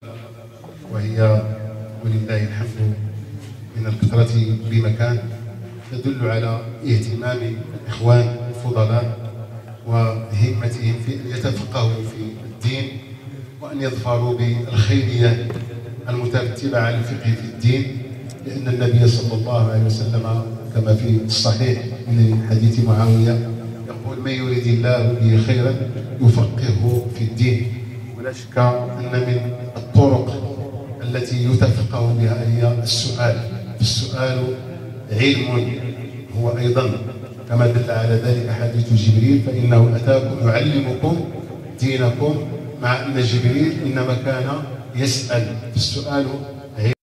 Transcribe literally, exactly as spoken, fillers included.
وهي ولله الحمد من الكثرة بمكان، تدل على اهتمام الإخوان الفضلاء وهمتهم في أن يتفقهوا في الدين وأن يظفروا بالخيرية المترتبة على الفقه في الدين، لأن النبي صلى الله عليه وسلم كما في الصحيح من حديث معاوية يقول: من يريد الله به خيرا يفقهه في الدين. ولا شك أن من الطرق التي يتفقه بها هي السؤال، السؤال علم هو أيضا كما دل على ذلك حديث جبريل: فإنه أتاكم يعلمكم دينكم، مع أن جبريل إنما كان يسأل. السؤال